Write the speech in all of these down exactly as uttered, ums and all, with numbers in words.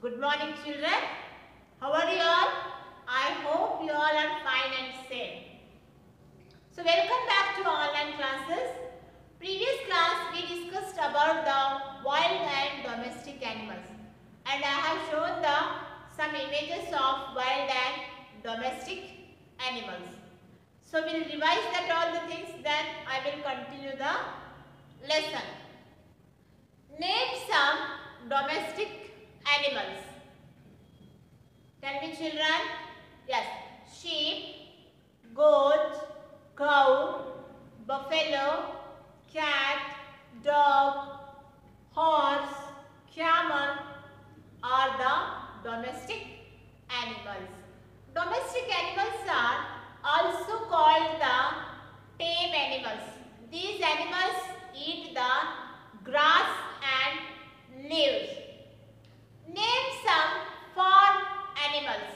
Good morning, children. How are you all? I hope you all are fine and safe. So welcome back to online classes. Previous class we discussed about the wild and domestic animals, and I have shown the some images of wild and domestic animals. So we will revise that all the things, then I will continue the lesson. Name some domestic animals. Tell me, children. Yes. Sheep, goat, cow, buffalo, cat, dog, horse, camel are the domestic animals. Domestic animals are also called the tame animals. These animals eat the grass and leaves. Name some farm animals.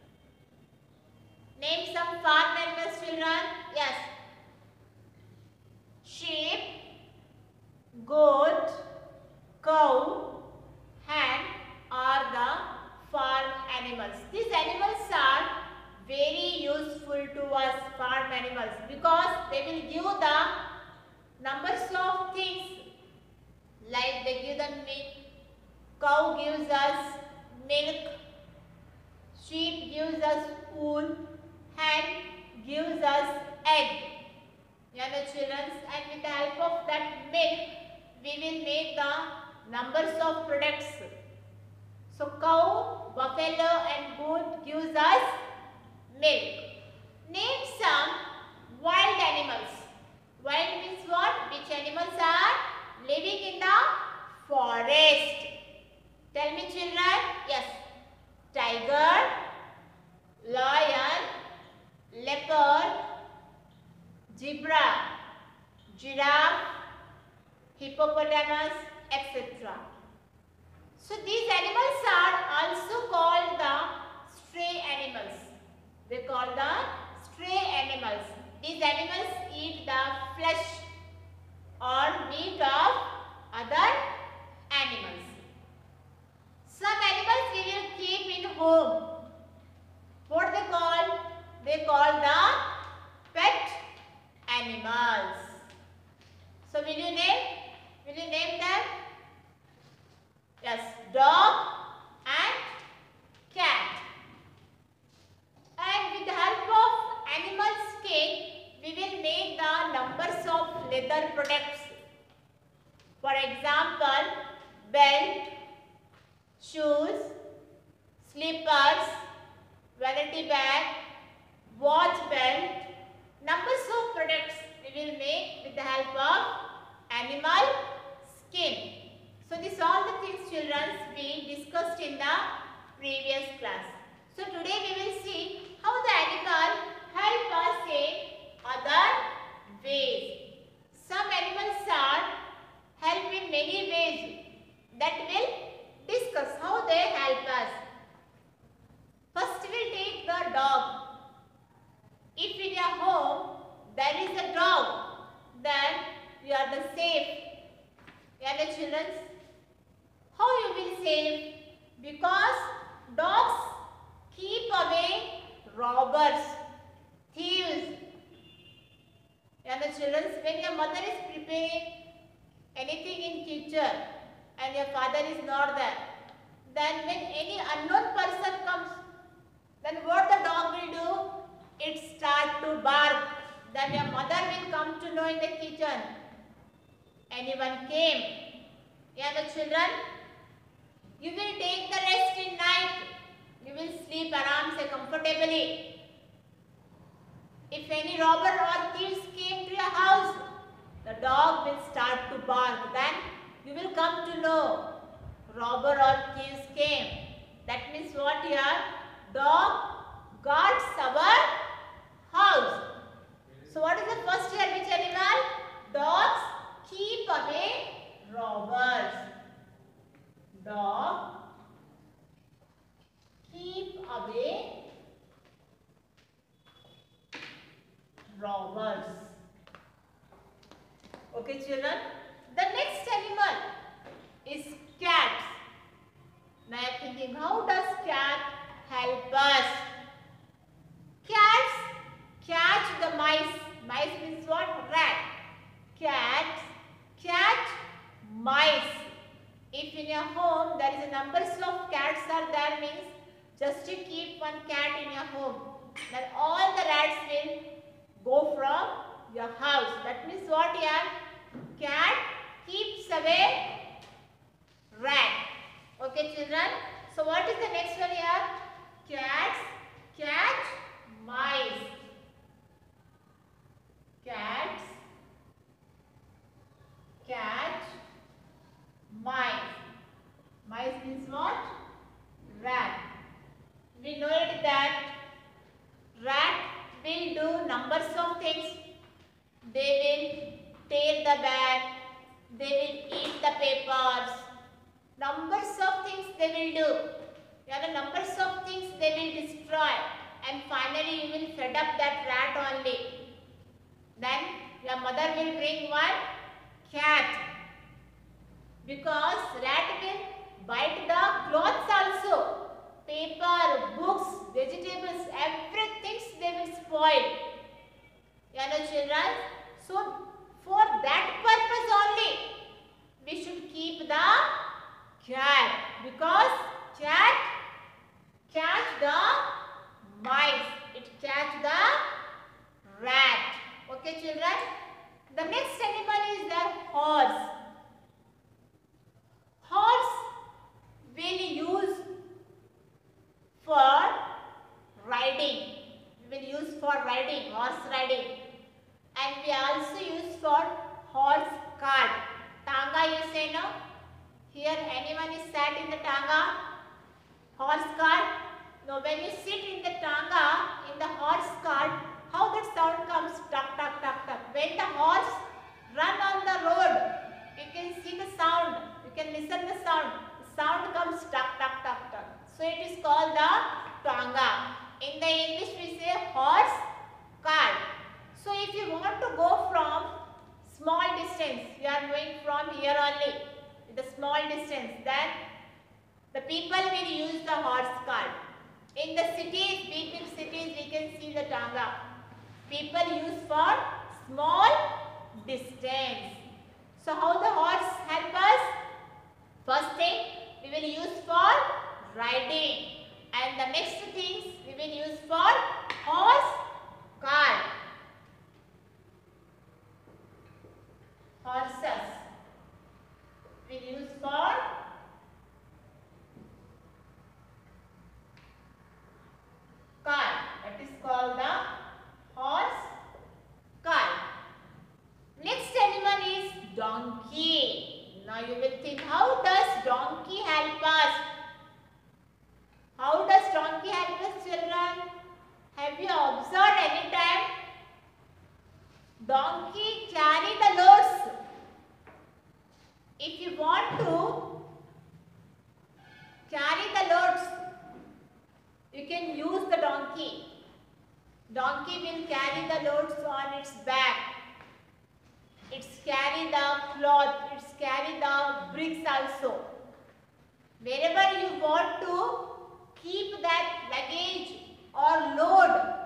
Name some farm animals, children. Yes. Sheep, goat, cow, hen are the farm animals. These animals are very useful to us, farm animals, because they will give the numbers of things, like they give the meat. Cow gives us milk, sheep gives us wool, hen gives us egg. Yeah, the children, and with the help of that milk, we will make the numbers of products. So cow, buffalo and goat gives us milk. Name some wild animals. Wild means what? Which animals are living in the forest? Tell me, children. Yes. Tiger, lion, leopard, zebra, giraffe, hippopotamus, et cetera. So these animals are also called the stray animals. They call the stray animals. These animals eat the flesh or meat of other animals. Some animals we will keep in home. What they call? They call the pet animals. So will you name? Will you name them? Yes, dog and cat. And with the help of animal skin, we will make the numbers of leather products. For example, belt, shoes, slippers, vanity bag, watch belt, numbers of products we will make with the help of animal skin. So these are the things, children, we discussed in the previous class. So today we will see how the animal help us in other ways. Some animals are help in many ways that will discuss how they help us. First we will take the dog. If in your home there is a dog, then you are the safe. You are the children. How you will save? Because dogs keep away robbers, thieves. You are the children. When your mother is preparing anything in kitchen and your father is not there, then when any unknown person comes, then what the dog will do? It start to bark. Then your mother will come to know in the kitchen. Anyone came. Yeah, the children. You will take the rest in night. You will sleep aram se comfortably. If any robber or thieves came to your house, the dog will start to bark. Then you will come to know robber or thieves came. That means what here? Dog guards our house. So what is the first here? Which animal? Dogs keep away robbers. Dog keep away robbers. Okay, children. The next animal is cats. Now you are thinking, how mice. If in your home there is a numbers of cats are there, means just to keep one cat in your home, then all the rats will go from your house. That means what here? Cat keeps away rat. Okay children. So what is the next one here? Cats catch mice. Cats catch mice. Mice means what? Rat. We know it that rat will do numbers of things. They will tear the bag. They will eat the papers. Numbers of things they will do. There are numbers of things they will destroy. And finally you will fed up that rat only. Then your mother will bring one cat. Because rat will bite the clothes also. Paper, books, vegetables, everything they will spoil. You know children? So for that purpose only we should keep the cat. Because cat catch the mice. It catch the rat. Okay children? The next animal is the horse. Horse will use for riding. We will use for riding, horse riding. And we also use for horse cart. Tanga you say no? Here anyone is sat in the tanga? Horse cart? No, when you sit in the tanga, in the horse cart, how that sound comes? Tuck, tuck, tuck, tuck. When the horse run on the road, you can see the sound. You can listen the sound. The sound comes tuck, tuck, tuck, tuck. So it is called the tanga. In the English we say horse cart. So if you want to go from small distance, you are going from here only, the small distance, then the people will use the horse cart. In the cities, big big cities, we can see the tanga. People use for small distance. So how the horse help us? First thing, we will use for riding. And the next things we will use for horse cart. Horses we will use for cart. That is called the horse cart. Next animal is donkey. Now you will think, how does donkey help us? How does donkey help us, children? Have you observed any time? Donkey carry the loads. If you want to carry the loads, you can use the donkey. Donkey will carry the loads on its back. It's carry the cloth. It's carry the bricks also. Wherever you want to keep that luggage or load,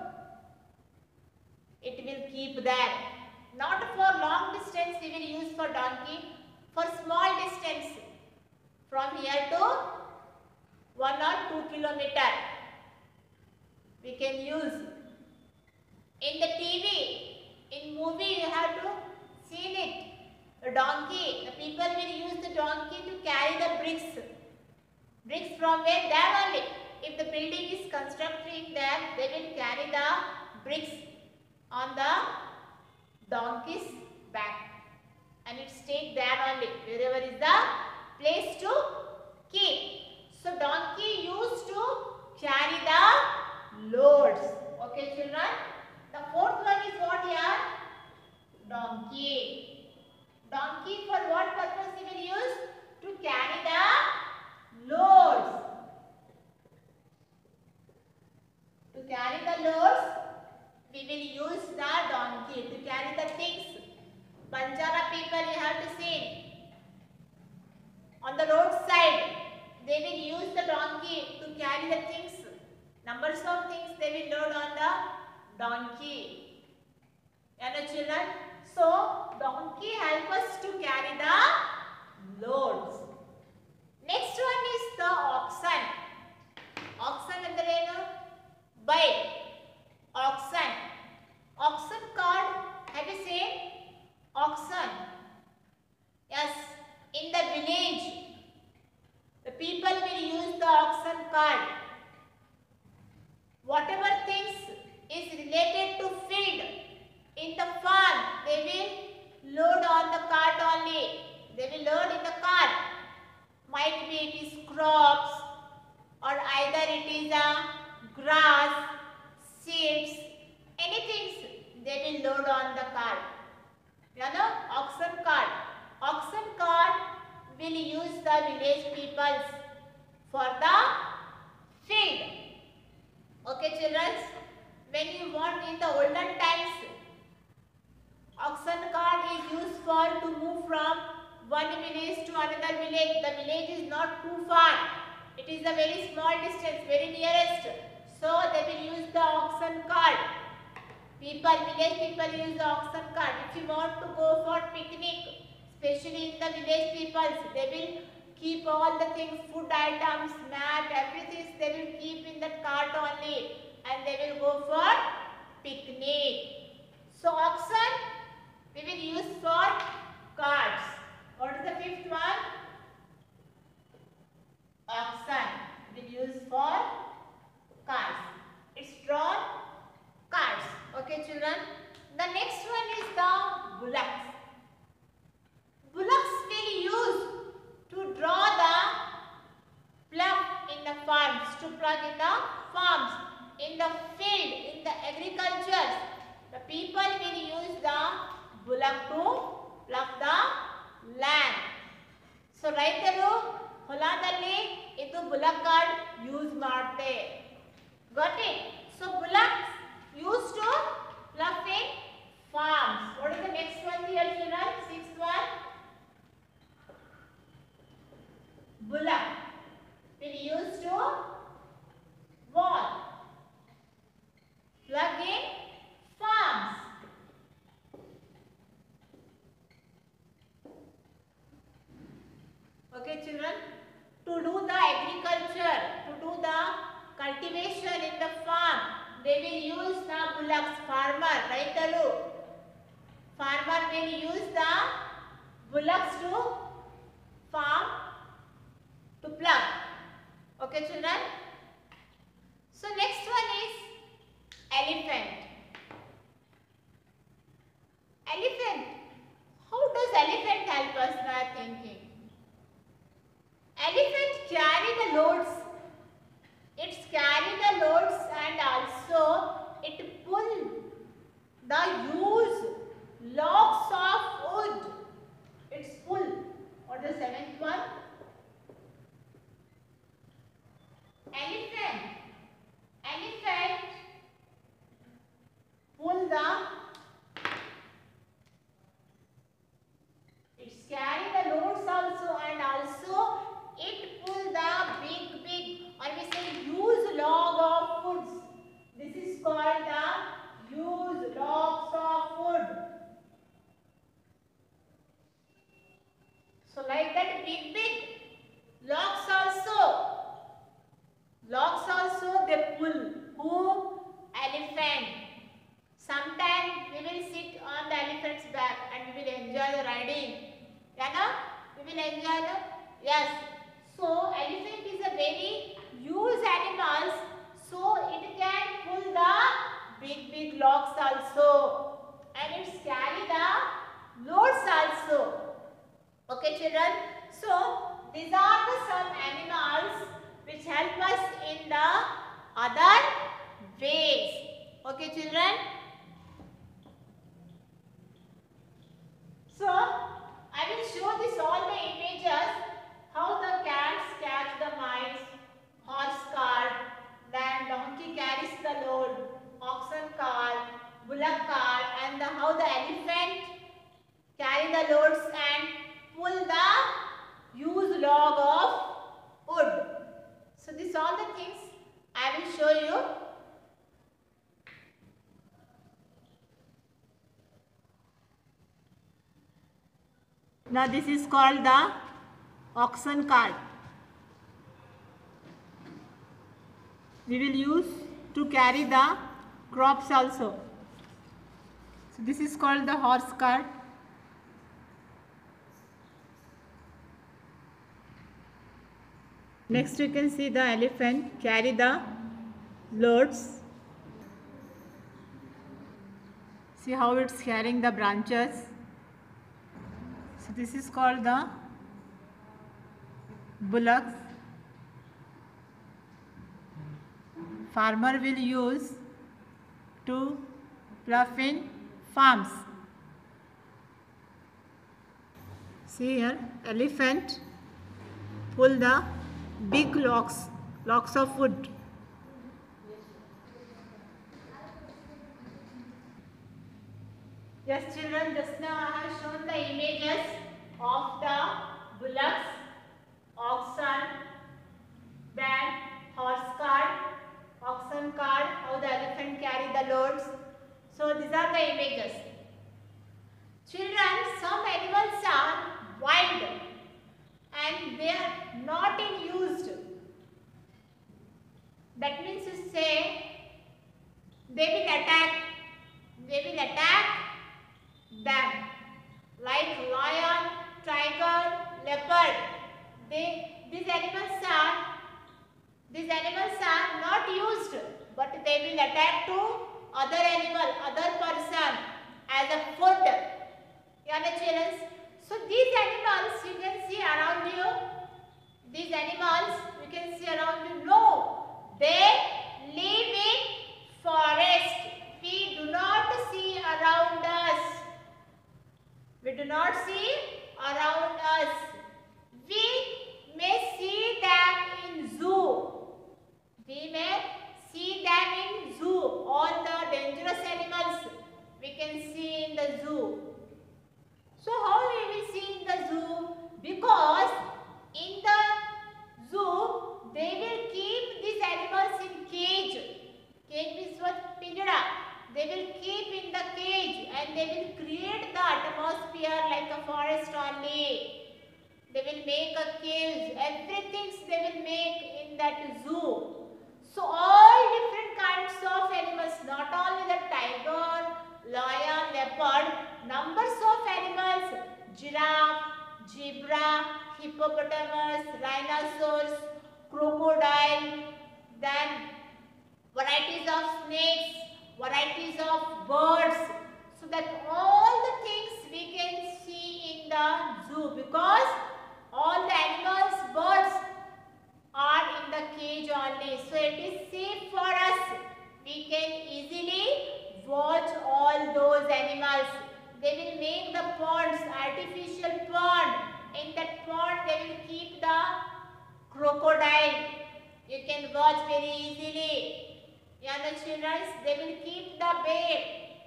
it will keep there. Not for long distance we will use for donkey. For small distance, from here to one or two kilometer, we can use. In the T V, in movie you have to see it. The donkey, the people will use the donkey to carry the bricks. Bricks from where? There only. If the building is constructing there, they will carry the bricks on the donkey's back. And it stays there only, wherever is the place to keep. So donkey used to carry the loads. Okay children. The fourth one is what here? Donkey. Donkey for what purpose we will use? To carry the loads. To carry the loads, we will use the donkey to carry the things. Banjara people you have to see. On the roadside, they will use the donkey to carry the things. Numbers of things they will load on the donkey. You know children? So, donkey help us to carry the cart. Whatever things is related to field in the farm, they will load on the cart only. They will load in the cart. Might be it is crops, or either it is a grass, seeds, anything they will load on the cart. You know, oxen cart. Oxen cart will use the village peoples for the field. Okay children, when you want in the olden times, oxen cart is used for to move from one village to another village. The village is not too far. It is a very small distance, very nearest. So they will use the oxen cart. People, village people use the oxen cart. If you want to go for picnic, especially in the village peoples, they will keep all the things, food items, mat, everything they will keep in that cart only, and they will go for picnic. So oxen we will use for carts. What is the fifth one? Oxen we will use for carts. It's drawn carts. Okay children. The next one is the bullocks. Bullocks will use to draw the plough in the farms, to plough in the farms, in the field, in the agriculture. The people will use the bullock to plough the land. So ರೈತರು ಹೊಲದಲ್ಲಿ ಇದು bullock cart use ಮಾಡ್ತಾರೆ. Got it? So bullocks used to plough in farms. What is the next one here children? Sixth one. Bullock will use to what? Plug in farms. Okay children, to do the agriculture, to do the cultivation in the farm, they will use the bullocks. Farmer, raitaru, farmer will use the bullocks to farm, to plough. Okay children. So next one is elephant. Elephant. How does elephant help us? We are thinking. Elephant carry the loads. It's carry the loads and also it pull the huge logs of wood. It's pull. What is the seventh one? Elephant. Elephant pull the, it's carry the loads also, and also it pull the big big, or we say huge log of woods. This is called the huge logs of wood. So like that big big logs also. Logs also they pull. Who? Elephant. Sometimes we will sit on the elephant's back and we will enjoy the riding. Yeah, no? We will enjoy the, yes. So elephant is a very huge animal. So it can pull the big big logs also, and it carry the loads also. Okay children. So these are the some animals which help us in the other ways. Okay children. So I will show this all the images, how the cats catch the mice, horse cart, then donkey carries the load, oxen cart, bullock cart, and the, how the elephant carry the loads and pull the huge log of wood. So these all the things I will show you. Now this is called the oxen cart. We will use to carry the crops also. So this is called the horse cart. Next you can see the elephant carry the loads. See how it's carrying the branches. So this is called the bullocks. Farmer will use to plough in farms. See here, elephant pull the big logs, logs of wood. Yes, children, just now I have shown the images of the bullocks, oxen, then horse cart, oxen cart, how the elephant carry the loads. So these are the images. Children, some animals are wild and they are not in used. That means to say they will attack, they will attack them like lion, tiger, leopard. They, these animals are, these animals are not used, but they will attack to other animal, other person as a food. Yeah, so these animals you can see around you. These animals you can see around you. No, they live in forest. We do not see around us. We do not see around us. We may see them in zoo. We may see them in zoo. All the dangerous animals we can see in the zoo. So how we will see in the zoo? Because in the zoo they will keep these animals in cage. Cage means what? Pinjara. They will keep in the cage and they will create the atmosphere like a forest only. They will make a cage. Everything they will make in that zoo. So all different kinds of animals, not only the tiger, lion, leopard, numbers of animals, giraffe, zebra, hippopotamus, rhinoceros, crocodile, then varieties of snakes, varieties of birds. So that all the things we can see in the zoo because all the animals, birds are in the cage only. So it is safe for us. We can easily watch all those animals. They will make the ponds, artificial pond. In that pond they will keep the crocodile. You can watch very easily. Young children, they will keep the bear,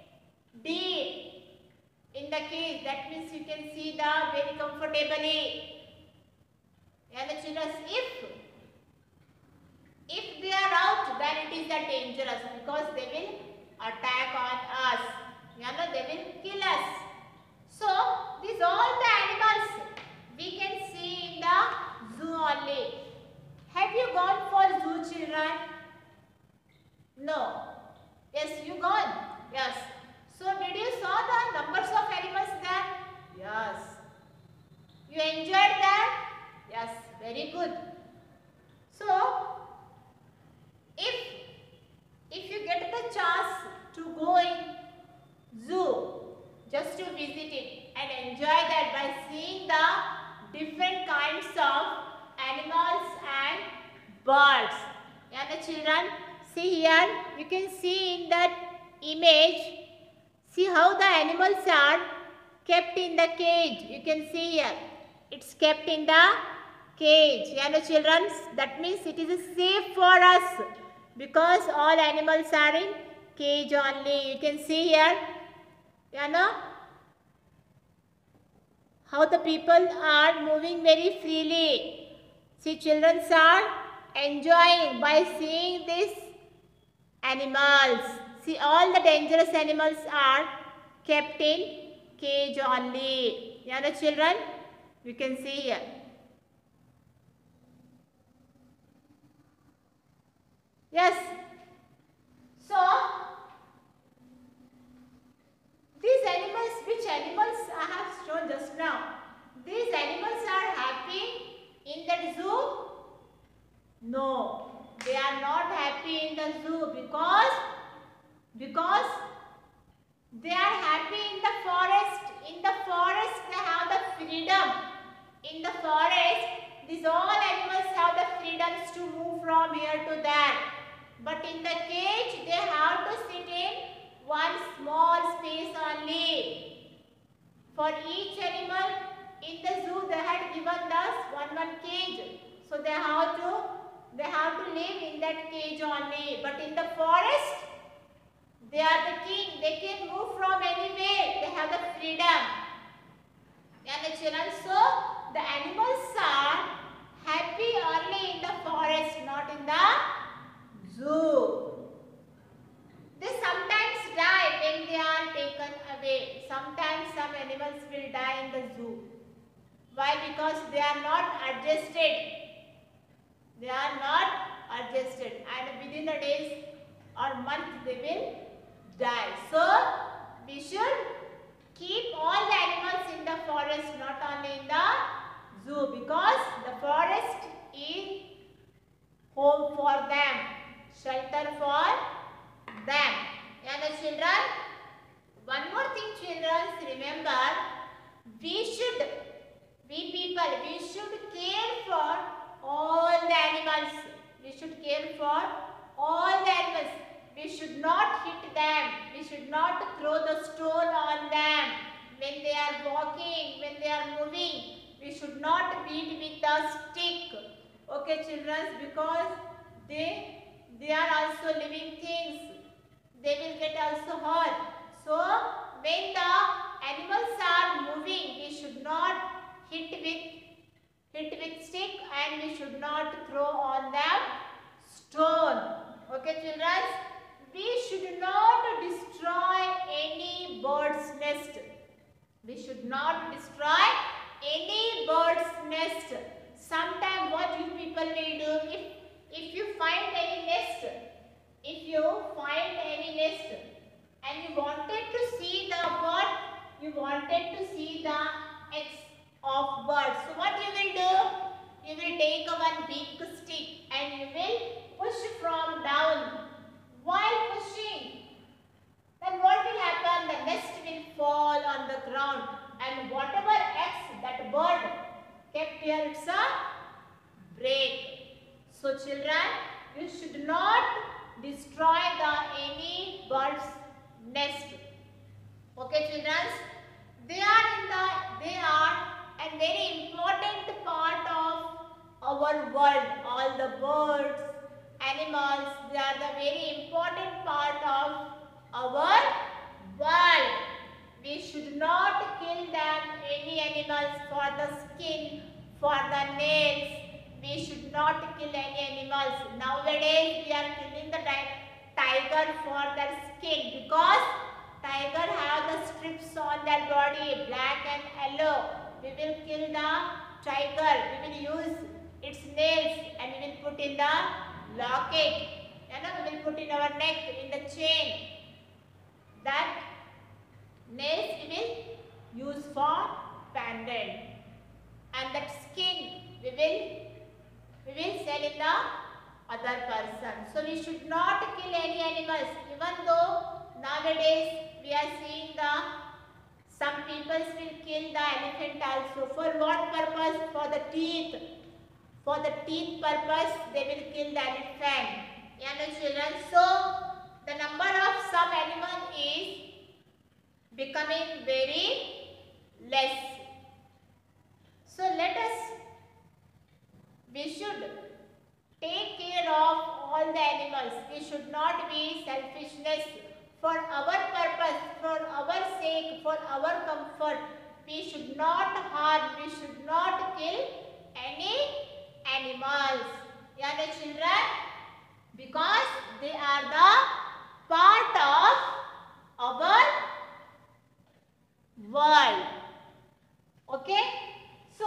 deer in the cage. That means you can see the very comfortably. Young children, if if they are out, then it is a dangerous because they will attack on us. You know, they will kill us. So these all the animals we can see in the zoo only. Have you gone for zoo, children? No. Yes, you gone. Yes. So did you saw the numbers of animals there? Yes. You enjoyed that? Yes. Very good. So if if you get the chance to go in zoo, just to visit it and enjoy that by seeing the different kinds of animals and birds. Yeah, the children, see here, you can see in that image, see how the animals are kept in the cage. You can see here, it's kept in the cage. Yeah, the children, that means it is safe for us because all animals are in cage only. You can see here, you know, how the people are moving very freely. See, children are enjoying by seeing these animals. See, all the dangerous animals are kept in cage only. Yeah, the children, you can see here. Yes. So, these animals, which animals I have shown just now, these animals are happy in that zoo. No, they are not happy in the zoo because because they are happy in the forest. In the forest they have the freedom. In the forest, these all animals have the freedoms to move from here to there. But in the cage, they have to sit in one small space only. For each animal in the zoo, they had given us one one cage. So they have to they have to live in that cage only. But in the forest, they are the king. They can move from anywhere. They have the freedom. And children, so the animals are happy only in the forest, not in the zoo. They sometimes die when they are taken away. Sometimes some animals will die in the zoo. Why? Because they are not adjusted. They are not adjusted, and within the days or month they will die. So we should keep all the animals in the forest, not only in the zoo, because the forest is home for them, shelter for them. And the children, one more thing children, remember, we should, we people, we should care for all the animals. We should care for all the animals. We should not hit them. We should not throw the stone on them when they are walking, when they are moving. We should not beat with a stick. Okay children, because they they are also living things. They will get also hurt. So when the animals are moving, we should not hit with hit with stick, and we should not throw on them stone. Okay children, we should not destroy any bird's nest. We should not destroy any bird's nest. Sometime what you people will do, if if you find any nest, if you find any nest and you wanted to see the bird, you wanted to see the eggs of birds. So what you will do? You will take one big stick and you will push from down. While pushing, then what will happen? The nest will fall on the ground, and whatever eggs that bird kept here, it's a break. So children, you should not destroy the any bird's nest. Okay children, they are in the they are a very important part of our world. All the birds, animals, they are the very important part of our world. We should not kill them, any animals, for the skin, for the nails. We should not kill any animals. Nowadays we are killing the tiger for their skin, because tiger have the strips on their body, black and yellow. We will kill the tiger. We will use its nails and we will put in the locket. You know, we will put in our neck, in the chain. That nails we will use for pendant, and that skin we will we will sell in the other person. So we should not kill any animals. Even though nowadays we are seeing the some people will kill the elephant also. For what purpose? For the teeth. For the teeth purpose they will kill the elephant. Yeah, no, children. So the number of some animal is becoming very less. So let us, we should take care of all the animals. We should not be selfishness. For our purpose, for our sake, for our comfort, we should not harm, we should not kill any animals. Yeah, the children, because they are the part of our world. Okay, so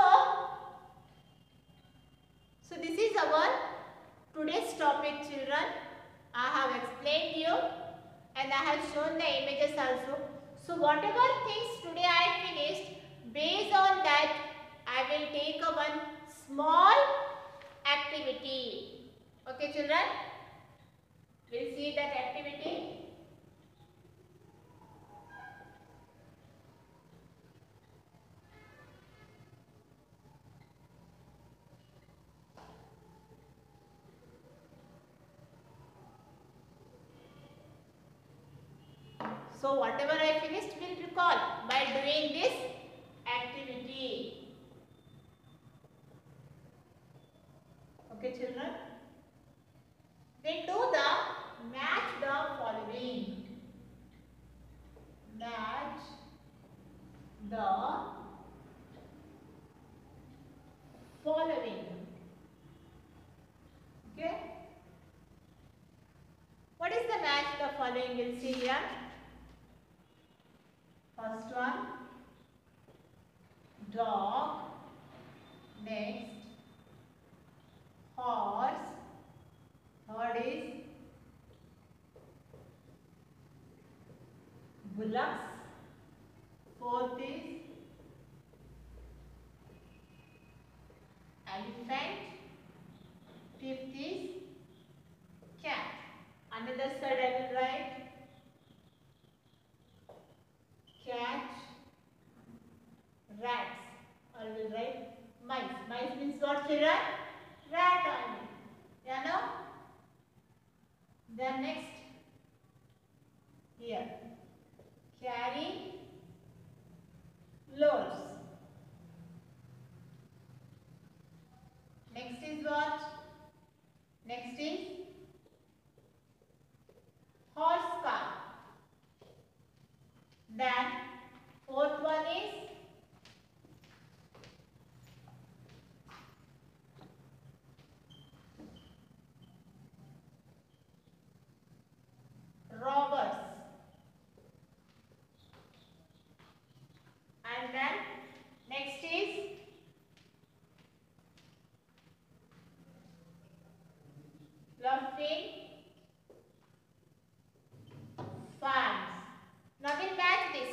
so this is our today's topic, children. I have explained you and I have shown the images also. So whatever things today I finished, based on that I will take a one small activity. Okay children, we'll see that activity. So whatever I finished, we'll recall by doing this activity. Okay children. Then do the match the following. Match the following. Okay. What is the match the following? We'll see here. First one, dog. Next, horse. Third is bullocks. Fourth is elephant. Fifth is cat. Another side I will write cat, rats. I will write mice. Mice means what children? Rat only. Yeah, no? Then next, here, carry loads. Next is what? Next is horse car. Then fourth one is robbers. And then next is laughing farms. Now we'll match this.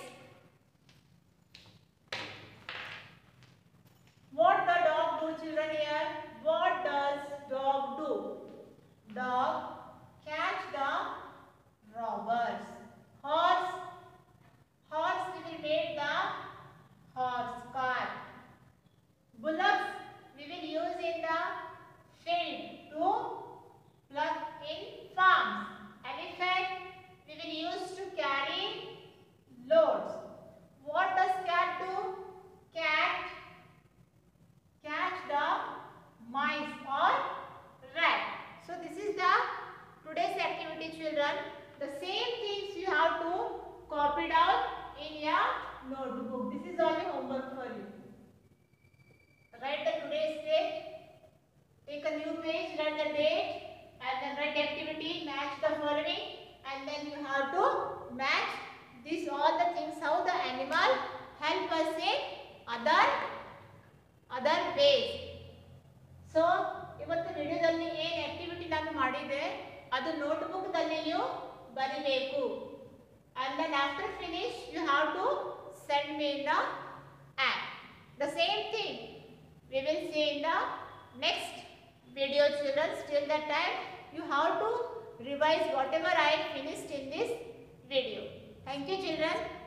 What the dog do children here? What does dog do? Dog catch the robbers. Horse, horse we will make the horse cart. Bullocks we will use in the field to pluck in farms. Elephant we will use to carry loads. What does cat do? Cat catch the mice or rat. So this is the today's activity children. The same things you have to copy down in your notebook. This is only homework for you. Write the today's date. Take a new page, write the date and then write activity, match the following, and then you have to match these all the things how the animal help us in other other ways. So ಇವತ್ತು ವಿಡಿಯೋದಲ್ಲಿ ಏನು activity ನಾನು ಮಾಡಿದೆ ಅದು notebook ದಲ್ಲಿ ನೀವು ಬರಿಬೇಕು. And then after finish you have to send me in the app. The same thing we will see in the next video children. Till that time you have to revise whatever I finished in this video. Thank you children.